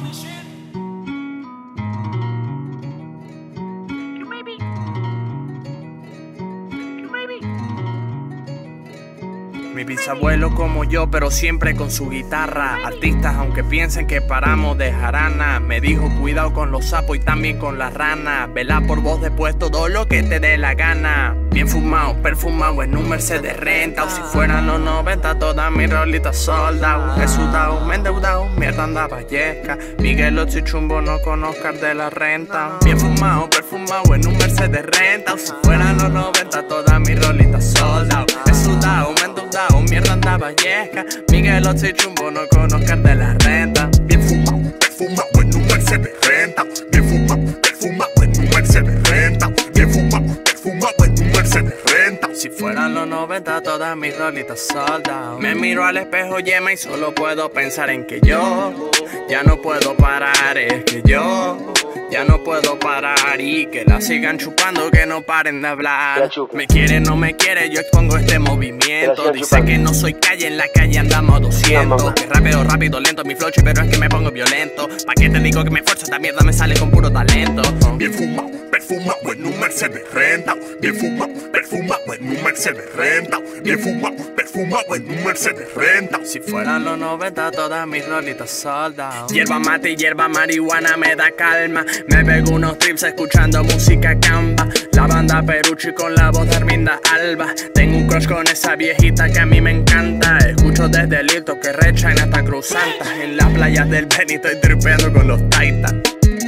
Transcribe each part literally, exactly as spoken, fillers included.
Mi bisabuelo como yo, pero siempre con su guitarra. Artistas, aunque piensen que paramos de jarana. Me dijo cuidado con los sapos y también con las ranas. Vela por vos después todo lo que te dé la gana. Bien fumado, perfumado en un Mercedes renta. O si fueran los noventa, todas mis rolitas soldado. He sudado, me he endeudado, mierda andaba yesca. Miguel Otto y Chumbo no conozcan de la renta. Bien fumado, perfumado en un Mercedes renta. O si fueran los noventa, todas mis rolitas soldado. He sudado, me he endeudado, mierda andaba yesca. Miguel Otto y Chumbo no conozcan de la renta. Bien fumado, perfumado en un Mercedes renta. Bien fumado, perfumado en un Mercedes renta. Bien fumado, perfumado en un Mercedes renta. Si fueran los noventa, todas mis rolitas soldado. Me miro al espejo yema y solo puedo pensar en que yo ya no puedo parar, es que yo ya no puedo parar y que la sigan chupando, que no paren de hablar. Me quiere, no me quiere, yo expongo este movimiento. Dice que no soy calle, en la calle andamos doscientos. Que rápido, rápido, lento mi floche, pero es que me pongo violento. ¿Pa' qué te digo que me esfuerzo? Esta mierda me sale con puro talento. Bien fumado, perfumado en un Mercedes renta. Bien fumado, perfumado en un Mercedes renta. Bien fumado, perfumado en un Mercedes renta. Si fueran los noventa, todas mis rolitas soldado. Hierba mate y hierba marihuana me da calma. Me pego unos trips escuchando música camba. La banda Perucci con la voz de Arminda Alba. Tengo un crush con esa viejita que a mí me encanta. Escucho desde Lito que rechan hasta Cruz Santa. En las playas del Beni estoy tripeando con los Titans.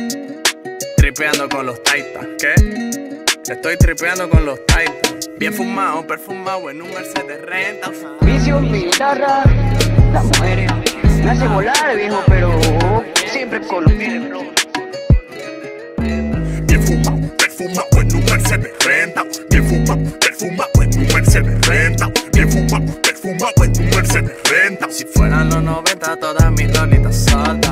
Tripeando con los Titans, ¿qué? Estoy tripeando con los Titans. Bien fumado, perfumado en un Mercedes renta. Vicio, mi guitarra, las mujeres me hace volar, viejo, pero siempre con los pies. Bien fumado, perfumado en un Mercedes renta. Bien fumado, perfumado en un Mercedes renta. Bien fumado, perfumado en un Mercedes renta. Si fueran los noventa, todas mis rolitas soldado.